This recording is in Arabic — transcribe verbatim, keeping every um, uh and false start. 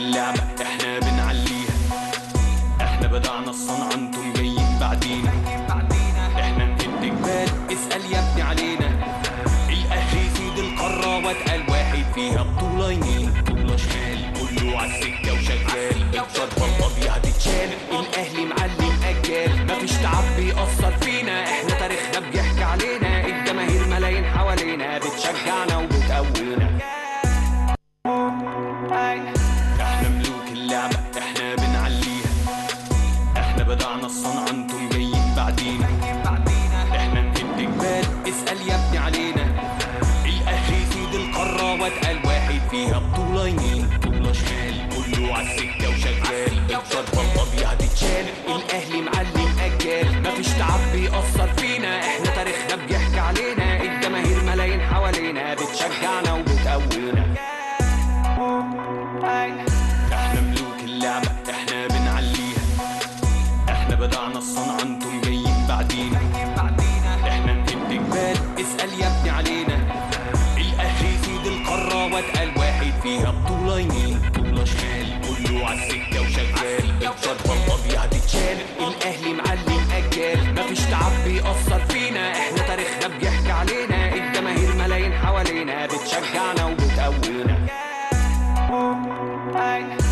اللعبة احنا بنعليها، احنا بدعنا الصنعة انتم جايين بعدينا، احنا نهد جبال اسأل يا ابني علينا. الاهلي سيد القارة واتقل واحد فيها، بطولة يمين بطولة شمال كله عالسكة وشغال، الضربة القاضية هتتشال. الاهلي معلم اجيال مفيش تعب بيأثر فينا، احنا تاريخنا بيحكي علينا، الجماهير ملايين حوالينا بتشجعنا وبتقوينا. احنا ملوك اللعبة احنا بنعليها، احنا بدعنا الصنعة انتم جايين بعدينا، احنا نهد جبال اسأل يا ابني علينا. الاهلي سيد القارة واتقل واحد فيها، بطولة يمين بطولة شمال كله عالسكة وشغال، الضربة القاضية هتتشال. الاهلي معلم اجيال مفيش تعب بيأثر فينا، احنا تاريخنا بيحكي علينا، الجماهير ملايين حوالينا بتشجعنا وبتقوينا. احنا ملوك اللعبة احنا بنعليها، احنا بدعنا الصنعة انتم جايين بعدينا، احنا نهد جبال اسأل يا ابني علينا. الاهلي سيد القارة واتقل واحد فيها، بطولة يمين بطولة شمال كله عالسكة وشغال، الضربة القاضية هتتشال. الاهلي معلم اجيال مفيش تعب بيأثر فينا، احنا تاريخنا بيحكي علينا، الجماهير ملايين حوالينا بتشجعنا وبتقوينا.